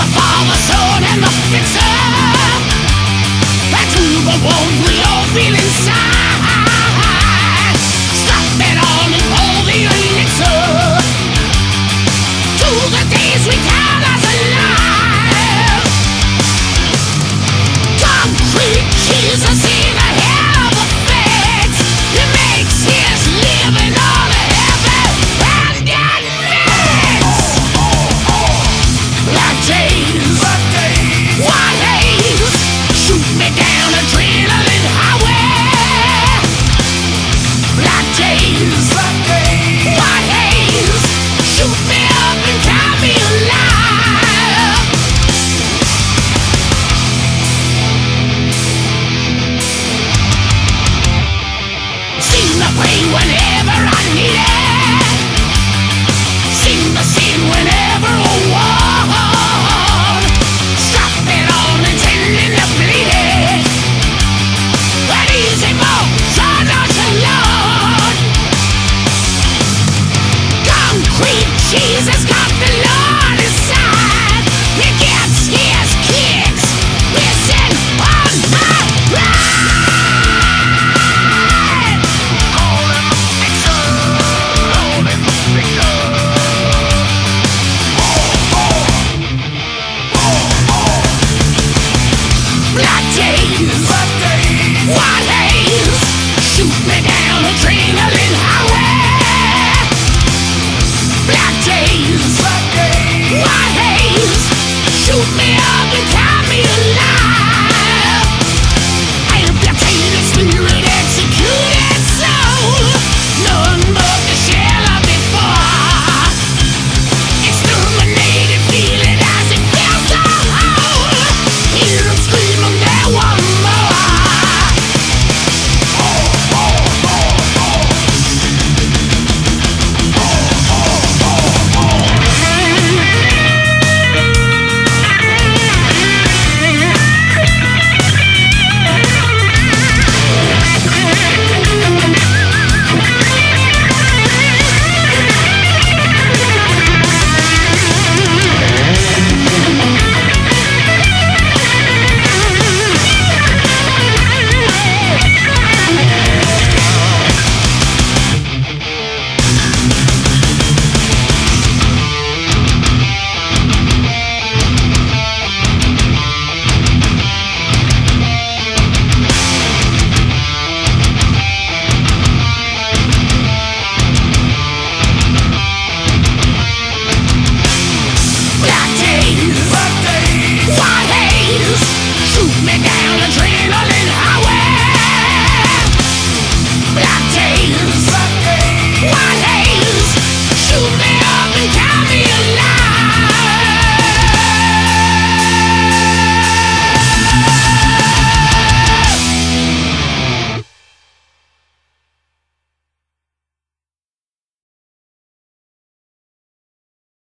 Father, Son, and the Fixer. Back to the wounds we all feel inside. Stop it all and all the elixir. To the days we count as alive. Concrete Jesus in a hell of a fix. He makes his living on a heaven and dead mix. Black days, white haze, shoot me down adrenaline highway. Black days, white haze, shoot me up and count me alive. Seem the pain whenever I need it. Seem the sin whenever I want. Stop it all intending to bleed it. An easy move, so nonchalant. Concrete Jesus got the Lord inside. He gets his kicks. Listen on my ride. All in the fixer. All in the fixer. Black days, white haze, shoot me down adrenaline highway. Black days, white haze, shoot me up and count me alive. Amputated spirit, executed soul, none but the shell of before. Exterminated feeling as it feels so whole. Hear them screaming there one more. Black days, white haze, shoot me down and